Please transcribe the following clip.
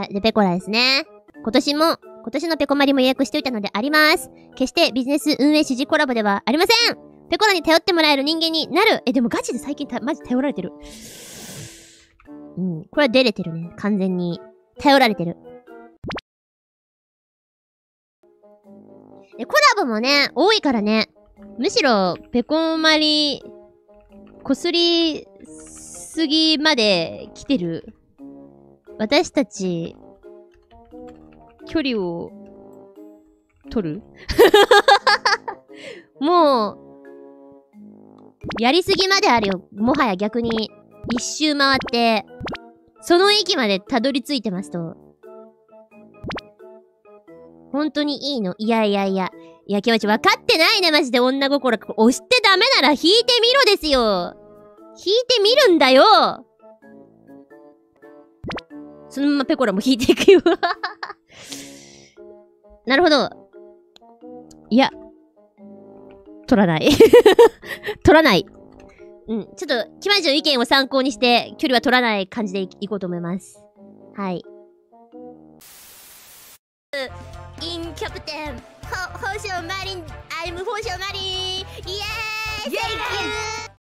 はい。で、ペコラですね。今年のペコマリも予約しておいたのであります。決してビジネス運営指示コラボではありません。ペコラに頼ってもらえる人間になる。でもガチで最近マジ頼られてる。これは出れてるね。完全に。頼られてる。で、コラボもね、多いからね。むしろ、ペコマリ、こすりすぎまで来てる。私たち、距離を、取るもう、やりすぎまであるよ。もはや逆に、一周回って、その域までたどり着いてますと。本当にいいの？いや、気持ち分かってないね、マジで女心。押してダメなら引いてみろですよ。引いてみるんだよ。そのままペコラも引いていくよ。なるほど。いや。取らない。取らない。ちょっと、キマジの意見を参考にして、距離は取らない感じでいこうと思います。はい。インキャプテン、宝生マリン、I'm 宝生マリン、イエーイ、Thank you!